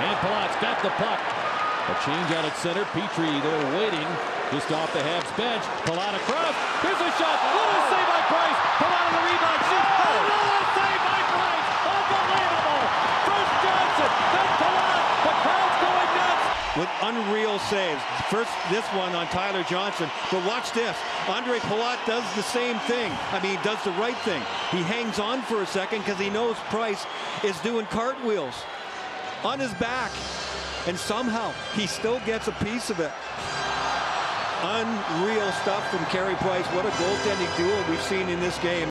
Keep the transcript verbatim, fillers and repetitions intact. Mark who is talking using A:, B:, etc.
A: And Palat's got the puck. A change out at center. Petrie there waiting just off the Habs bench. Palat across. Here's a shot. What a save by Price. Palat on the rebound. Shoots. Oh, another save by Price. Unbelievable. First Johnson. Then Palat. The crowd's going nuts.
B: With unreal saves. First, this one on Tyler Johnson. But watch this. Andre Palat does the same thing. I mean, he does the right thing. He hangs on for a second because he knows Price is doing cartwheels on his back. And somehow he still gets a piece of it. Unreal stuff from Carey Price. What a goaltending duo we've seen in this game.